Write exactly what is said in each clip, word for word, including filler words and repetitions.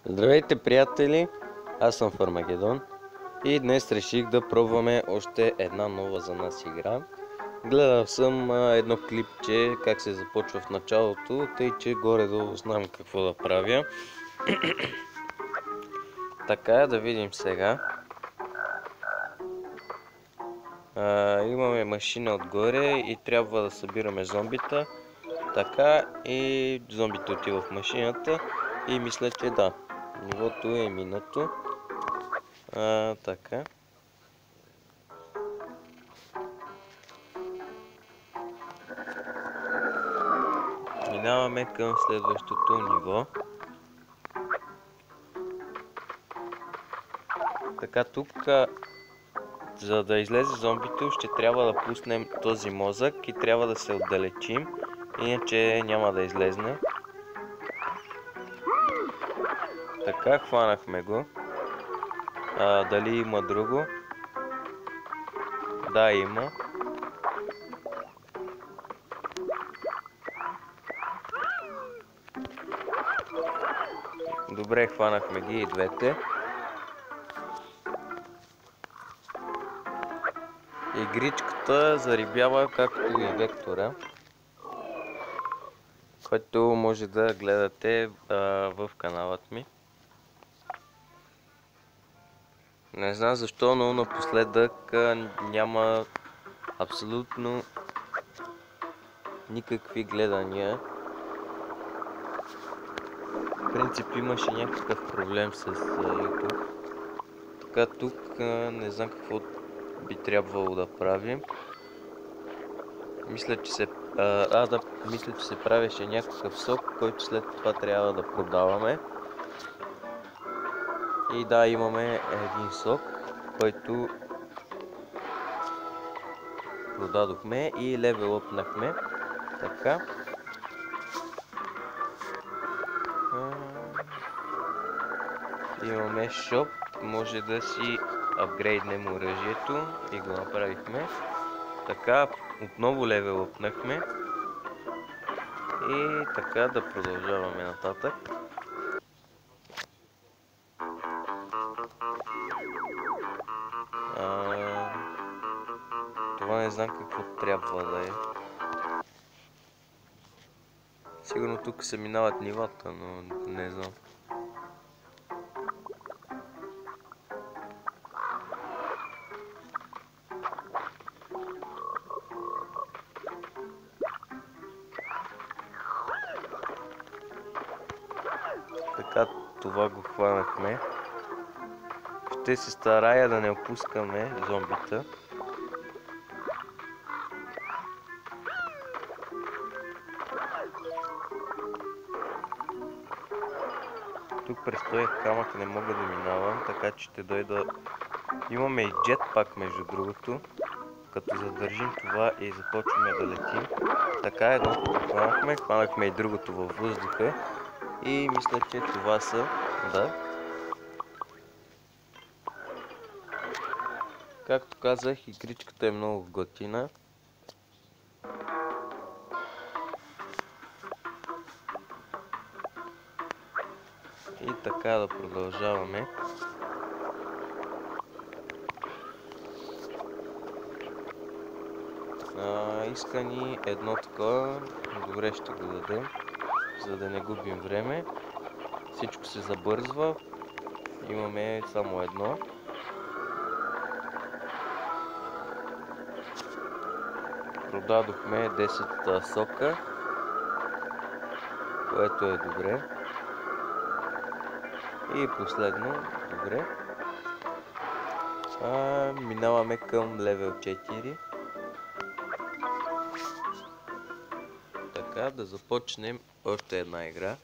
Здравейте, приятели! Аз съм Фармагедон и днес реших да пробваме още една нова за нас игра. Гледал съм а, едно клипче как се започва в началото, тъй че горе-долу знам какво да правя. Така, да видим сега. А, имаме машина отгоре и трябва да събираме зомбита. Така, и зомбите отива в машината и мисля, че да. Нивото е минато. А, така. Минаваме към следващото ниво. Така, тук, за да излезе зомбито, ще трябва да пуснем този мозък и трябва да се отдалечим, иначе няма да излезне. Така, хванахме го. А, дали има друго? Да, има. Добре, хванахме ги и двете. Игричката зарибява както и вектора, който може да гледате а, в каналът ми. Не знам защо, но напоследък а, няма абсолютно никакви гледания. В принцип имаше някакъв проблем с YouTube. Така, тук а, не знам какво би трябвало да правим. Мисля, че се а, а да, мисля, че се правеше някакъв сок, който след това трябва да продаваме. И да, имаме един сок, който продадохме и левелъпнахме. Така. Имаме шоп, може да си апгрейднем оръжието и го направихме. Така, отново левелъпнахме и така да продължаваме нататък. А, това не знам какво трябва да е. Сигурно тук се минават нивата, но не знам. Така, това го хванахме. Ще се старая да не опускаме зомбита. Тук през този камък не мога да минавам, така че ще дойда... Имаме и джетпак между другото. Като задържим това и започваме да летим. Така, едното го хванахме, хванахме и другото във въздуха. И мисля, че това са... Да. Както казах, игричката е много готина. И така да продължаваме. А, иска ни едно такова. Добре, ще го дадем, за да не губим време. Всичко се забързва. Имаме само едно. Продадохме десет сока, което е добре. И последно, добре. А, минаваме към левел четири. Така, да започнем още една игра.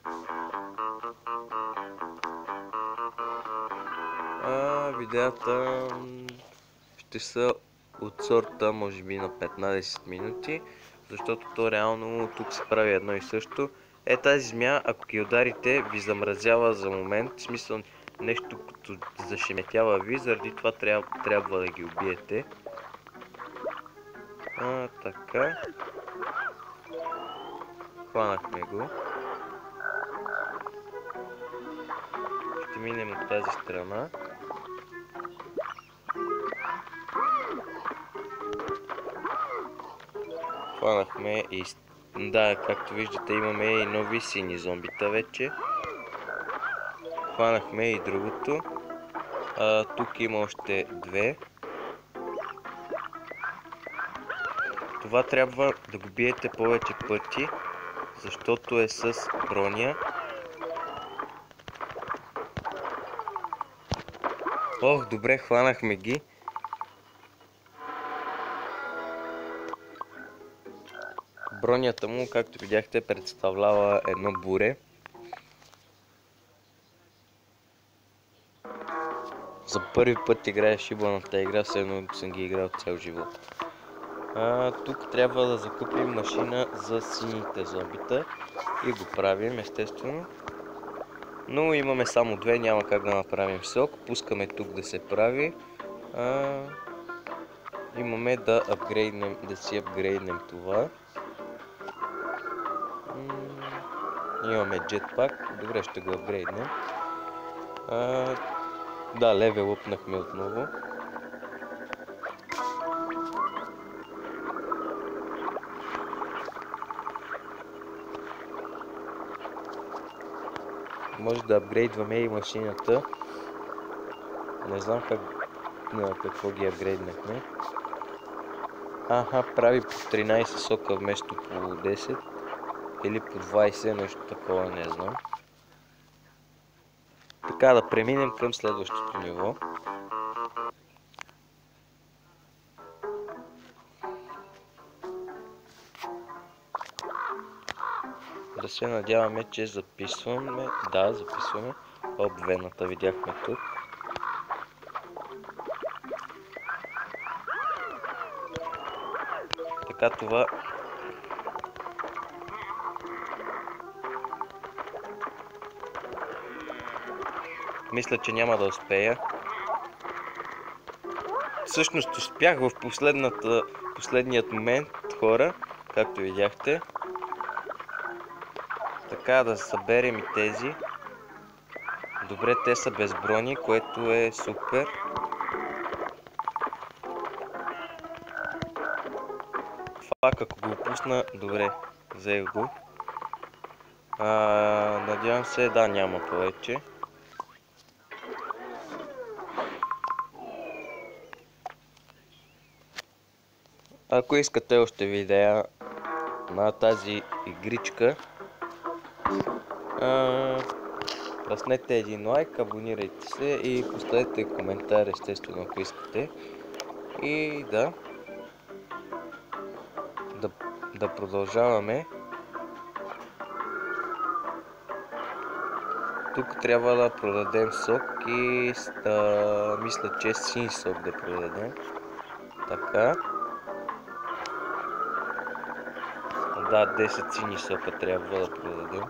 А, видеята ще са от сорта може би на петнайсет минути, защото то реално тук се прави едно и също. Е, тази змия, ако ги ударите, ви замразява за момент, в смисъл нещо като зашеметява ви, заради това трябва, трябва да ги убиете. А, така. Хванахме го. ще минем от тази страна. Хванахме и... Да, както виждате, имаме и нови сини зомбита вече. Хванахме и другото. А, тук има още две. Това трябва да го биете повече пъти, защото е с броня. Ох, добре, хванахме ги. Бронята му, както видяхте, представлява едно буре. За първи път играя шибаната игра, все едно съм ги играл цял живот. А, тук трябва да закупим машина за сините зомбита и го правим, естествено. Но имаме само две, няма как да направим сок. Пускаме тук да се прави. А, имаме да апгрейднем, да си апгрейднем това. Имаме jetpack, добре, ще го апгрейднем. А, да, левел upнахме отново. Може да апгрейдваме и машината. Не знам как, на какво ги апгрейднахме. Аха, прави по тринайсет сока вместо по десет. Или по двайсет, нещо такова, не знам. Така, да преминем към следващото ниво. Да се надяваме, че записваме. Да, записваме. Обвената видяхме тук. Така, това... Мисля, че няма да успея. Всъщност успях в последната, последният момент, хора, както видяхте. Така, да съберем и тези. Добре, те са без брони, което е супер. Фак, ако го пусна, добре, взех го. А, надявам се, да, няма повече. Ако искате още видеа на тази игричка, лъснете един лайк, абонирайте се и поставете коментар, естествено, ако искате. И да, да, да продължаваме. Тук трябва да продадем сок и да, мисля, че син сок да продадем. Така. Да, десет сини сока трябва да продадем.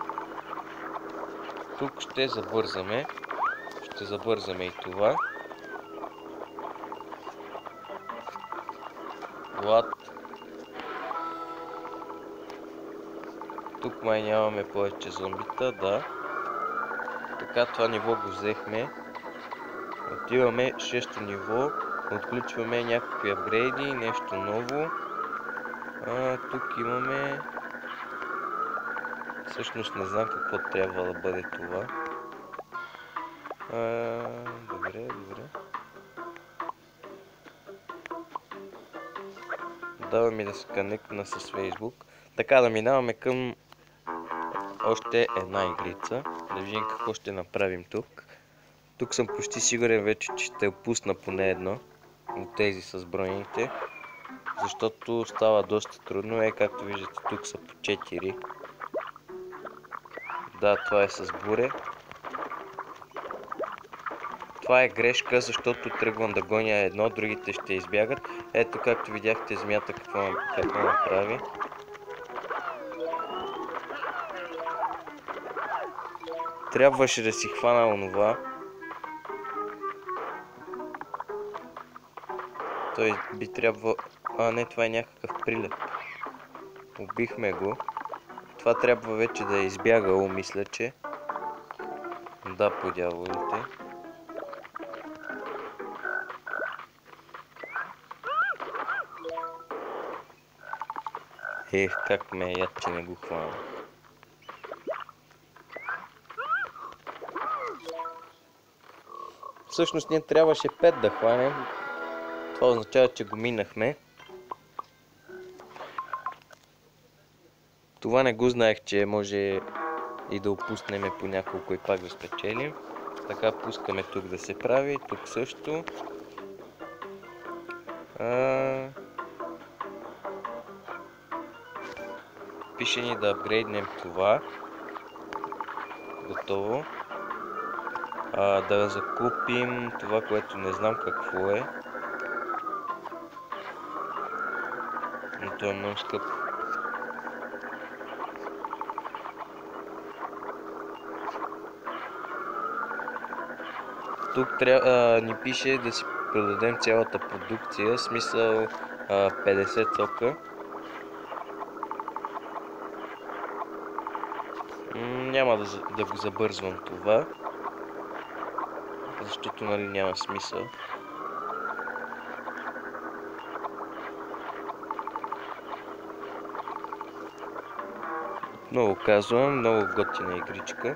Тук ще забързаме. Ще забързаме и това. Влад. Тук май нямаме повече зомбита, да. Така, това ниво го взехме. Отиваме шесто ниво. Отключваме някакви апгрейди, нещо ново. А, тук имаме... Всъщност не знам какво трябва да бъде това. А, добре, добре. Дава ми да се конектна с Facebook. Така, да минаваме към още една игрица. Да видим какво ще направим тук. Тук съм почти сигурен вече, че ще опусна поне едно от тези с броните. Защото става доста трудно. Е, както виждате, тук са по четири. Да, това е с буре. Това е грешка, защото тръгвам да гоня едно, другите ще избягат. Ето, както видяхте, змията какво, какво направи. Трябваше да си хвана онова. Той би трябвало... А, не, това е някакъв прилеп. Убихме го. Това трябва вече да е избягало, мисля, че. Да, по дяволите. Ех, как ме яд, че не го хвана. Всъщност ние трябваше пет да хванем. Това означава, че го минахме. Това не го знаех, че може и да опуснем по няколко и пак да спечелим. Така пускаме тук да се прави, тук също. А... Пише ни да апгрейднем това. Готово. А, да закупим това, което не знам какво е. Но то е много скъпо. Тук трябва, ни пише да си продадем цялата продукция, в смисъл а, петдесет сока. М, няма да, да го забързвам това, защото нали няма смисъл. Много казвам, много готина игричка.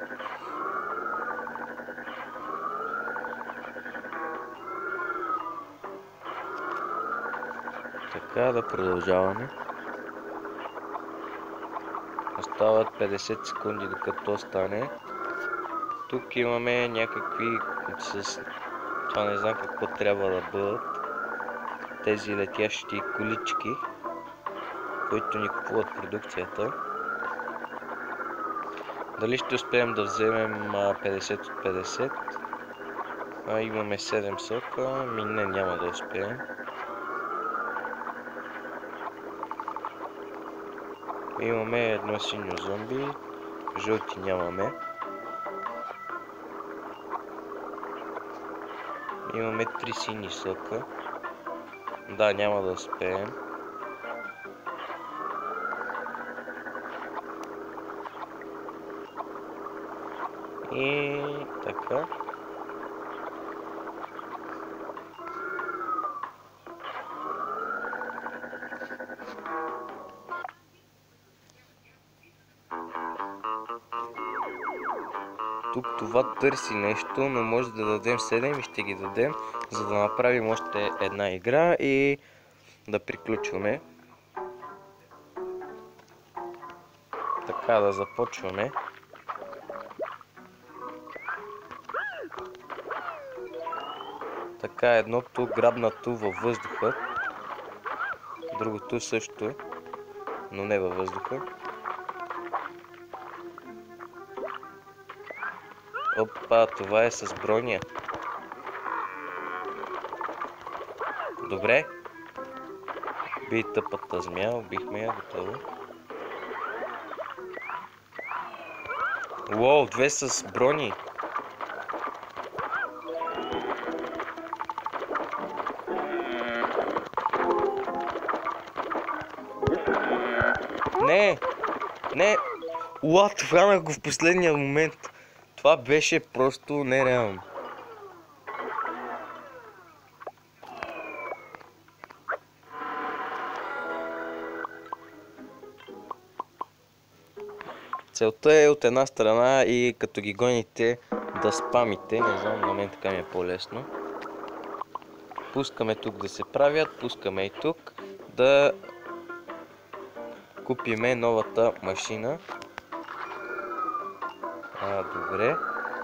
Така, да продължаваме. Остават петдесет секунди докато стане. Тук имаме някакви с... Това не знам какво трябва да бъдат. Тези летящи колички, които ни купуват продукцията. Дали ще успеем да вземем петдесет от петдесет? А, имаме седем сока. Ми не, няма да успеем. Имаме едно синьо зомби. Жълти нямаме. Имаме три сини сока. Да, няма да успеем. И така. Тук това търси нещо, но може да дадем седем и ще ги дадем, за да направим още една игра и да приключваме. Така, да започваме. Така, едното грабнато във въздуха, другото също, но не във въздуха. Опа, това е с броня. Добре. Би тъпата змия, убихме я, готово. Уоу, две с брони. Не, не. Уат, хванах го в последния момент. Това беше просто нереално. Целта е от една страна и като ги гоните да спамите. Не знам, на мен така ми е по-лесно. Пускаме тук да се правят, пускаме и тук да купиме новата машина. А, добре.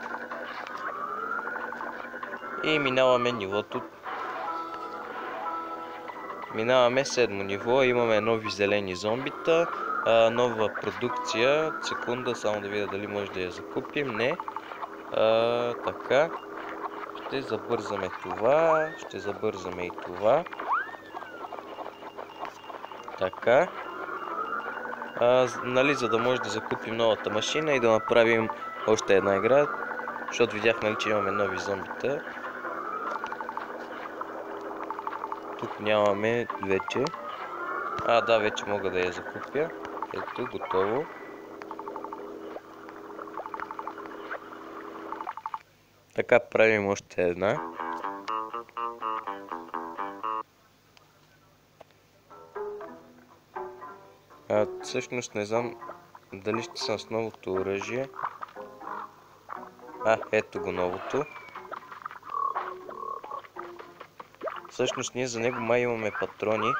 И минаваме нивото. Минаваме седмо ниво. Имаме нови зелени зомбита. А, нова продукция. Секунда, само да видя дали може да я закупим. Не. А, така. Ще забързаме това. Ще забързаме и това. Така. А, нали, за да може да закупим новата машина и да направим още една игра, защото видях, нали, че имаме нови зомбита. Тук нямаме вече. А, да, вече мога да я закупя. Ето, готово. Така правим още една. А, всъщност не знам дали ще съм с новото оръжие. А, ето го новото. Всъщност ние за него май имаме патрони.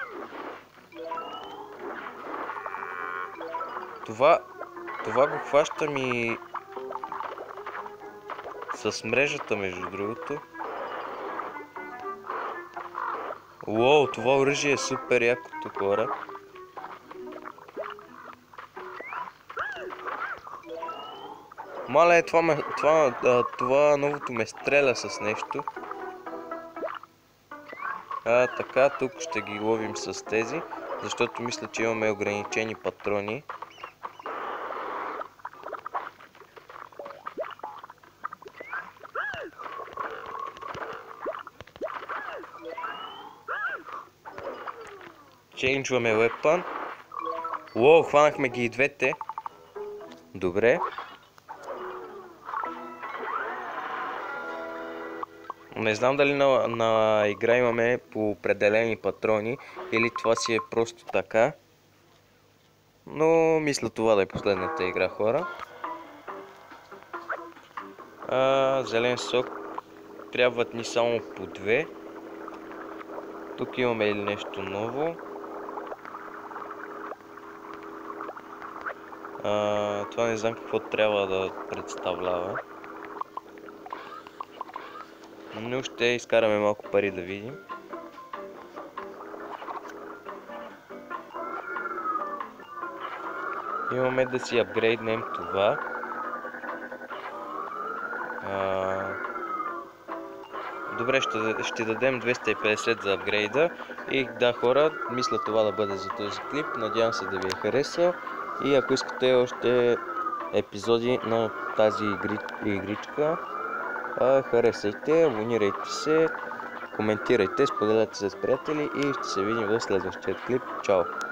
Това, това го хващам и с мрежата, между другото. Уоу, това оръжие е супер якото, хора. Мале, това, ме, това, а, това новото ме стреля с нещо. А, така, тук ще ги ловим с тези, защото мисля, че имаме ограничени патрони. Чейнджваме weapon. Уоу, хванахме ги и двете. Добре. Не знам дали на, на игра имаме по определени патрони или това си е просто така. Но мисля това да е последната игра, хора. А, зелен сок. Трябват ни само по две. Тук имаме или нещо ново. А, това не знам какво трябва да представлява. Но ще изкараме малко пари да видим. Имаме да си апгрейднем това. А... Добре, ще, ще дадем двеста и петдесет за апгрейда. И да, хора, мисля това да бъде за този клип. Надявам се да ви е харесал. И ако искате още епизоди на тази игри, игричка, а, харесайте, абонирайте се, коментирайте, споделете се с приятели и ще се видим в следващия клип. Чао!